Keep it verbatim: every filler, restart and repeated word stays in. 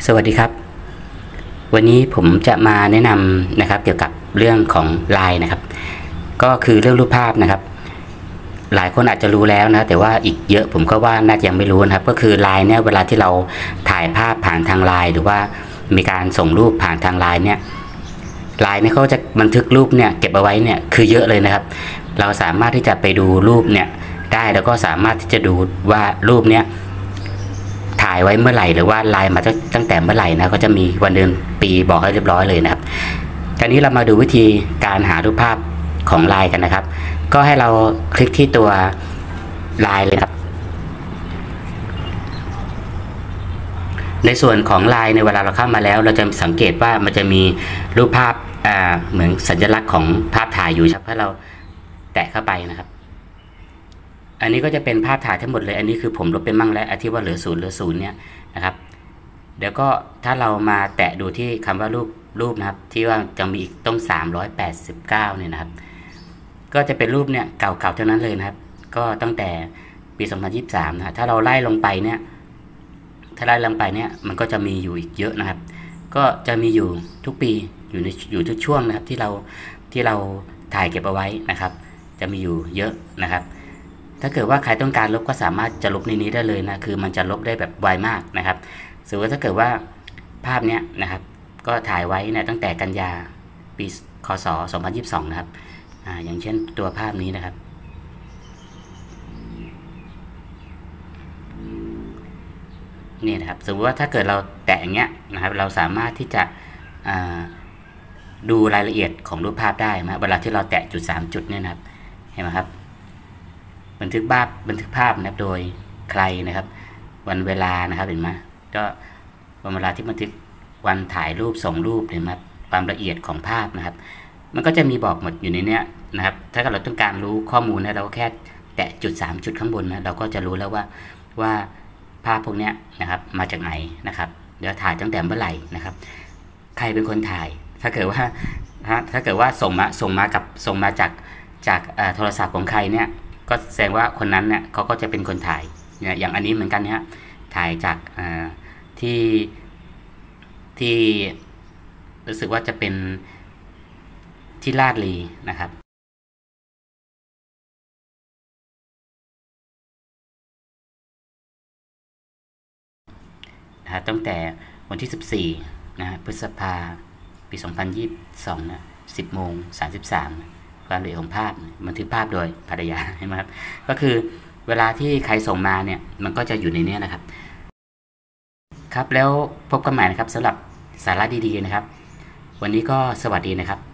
สวัสดีครับวันนี้ผมจะมาแนะนำนะครับเกี่ยวกับเรื่องของ ไลน์ นะครับก็คือเรื่องรูปภาพนะครับหลายคนอาจจะรู้แล้วนะแต่ว่าอีกเยอะผมก็ว่าน่าจะยังไม่รู้นะครับก็คือ ไลน์ เนี่ยเวลาที่เราถ่ายภาพผ่านทาง ไลน์ หรือว่ามีการส่งรูปผ่านทาง ไลน์ เนี่ย ไลน์ เนี่ยเขาจะบันทึกรูปเนี่ยเก็บเอาไว้เนี่ยคือเยอะเลยนะครับเราสามารถที่จะไปดูรูปเนี่ยได้แล้วก็สามารถที่จะดูว่ารูปเนี่ยถ่ายไว้เมื่อไหร่หรือว่าไลน์มาตั้งแต่เมื่อไหร่นะก็จะมีวันเดือนปีบอกให้เรียบร้อยเลยนะครับคราวนี้เรามาดูวิธีการหารูปภาพของ ไลน์ กันนะครับก็ให้เราคลิกที่ตัว ไลน์ เลยครับในส่วนของ ไลน์ ในเวลาเราเข้ามาแล้วเราจะสังเกตว่ามันจะมีรูปภาพอ่าเหมือนสัญลักษณ์ของภาพถ่ายอยู่ครับถ้าเราแตะเข้าไปนะครับอันนี้ก็จะเป็นภาพถ่ายทั้งหมดเลยอันนี้คือผมลบไปมั่งแล้วที่ว่าเหลือศูนย์เหลือศูนย์เนี่ยนะครับเดี๋ยวก็ถ้าเรามาแตะดูที่คำว่ารูปรูปนะครับที่ว่าจะมีอีกต้องสามร้อยแปดสิบเก้าเนี่ยนะครับก็จะเป็นรูปเนี่ยเก่าๆเท่านั้นเลยนะครับก็ตั้งแต่ปีสองพันยี่สิบสามนะถ้าเราไล่ลงไปเนี่ยถ้าไล่ลงไปเนี่ยมันก็จะมีอยู่อีกเยอะนะครับก็จะมีอยู่ทุกปีอยู่ในอยู่ทุกช่วงนะครับที่เราที่เราถ่ายเก็บเอาไว้นะครับจะมีอยู่เยอะนะครับถ้าเกิดว่าใครต้องการลบก็สามารถจะลบในนี้ได้เลยนะคือมันจะลบได้แบบไวมากนะครับสมมติว่าถ้าเกิดว่าภาพเนี้ยนะครับก็ถ่ายไว้เนี่ยตั้งแต่กันยาปีคศสองพันยี่สิบสองนะครับอ่าอย่างเช่นตัวภาพนี้นะครับนี่นะครับสมมติว่าถ้าเกิดเราแตะอย่างเงี้ยนะครับเราสามารถที่จะดูรายละเอียดของรูปภาพได้นะเวลาที่เราแตะจุดสามจุดเนี่ยนะครับเห็นไหมครับบันทึกภาพบันทึกภาพนะครับโดยใครนะครับวันเวลานะครับเห็นไหมก็วันเวลาที่บันทึกวันถ่ายรูปส่งรูปเห็นไหมความละเอียดของภาพนะครับมันก็จะมีบอกหมดอยู่ในเนี้ยนะครับถ้าเราต้องการรู้ข้อมูลนะเราก็แค่แตะจุดสามจุดข้างบนนะเราก็จะรู้แล้วว่าว่าภาพพวกนี้นะครับมาจากไหนนะครับเดี๋ยวถ่ายตั้งแต่เมื่อไหร่นะครับใครเป็นคนถ่ายถ้าเกิดว่าถ้าเกิดว่าส่งมาส่งมากับส่งมาจากจากโทรศัพท์ของใครเนี่ยก็แสดงว่าคนนั้นเนี่ยเขาก็จะเป็นคนถ่ายเนี่ยอย่างอันนี้เหมือนกันเนี่ยถ่ายจากที่ที่รู้สึกว่าจะเป็นที่ลาดลีนะครับนะตั้งแต่วันที่สิบสี่นะพฤษภาปีสองพันยี่สิบสองนะสิบโมงสามสิบสามความละเอียดของภาพบันทึกภาพโดยภรรยาใช่ไหมครับก็คือเวลาที่ใครส่งมาเนี่ยมันก็จะอยู่ในนี้นะครับครับแล้วพบกันใหม่นะครับสำหรับสาระดีๆนะครับวันนี้ก็สวัสดีนะครับ